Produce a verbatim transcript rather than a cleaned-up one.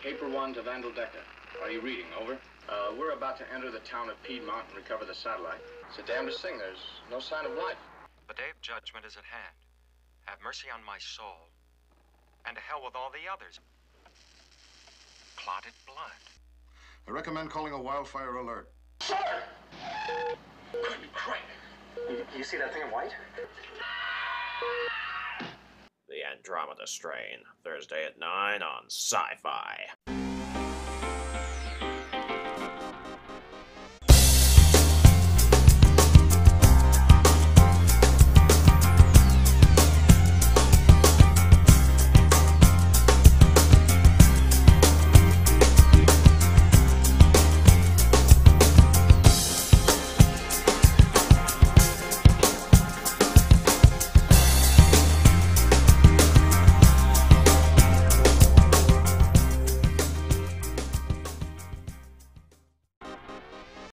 Paper one to Vandeldecker. Are you reading? Over. Uh, we're about to enter the town of Piedmont and recover the satellite. It's a damnedest thing. There's no sign of life. The day of judgment is at hand. Have mercy on my soul. And to hell with all the others. Clotted blood. I recommend calling a wildfire alert. Sir! Good crap. You, you see that thing in white? The Andromeda Strain, Thursday at nine on Sci-Fi.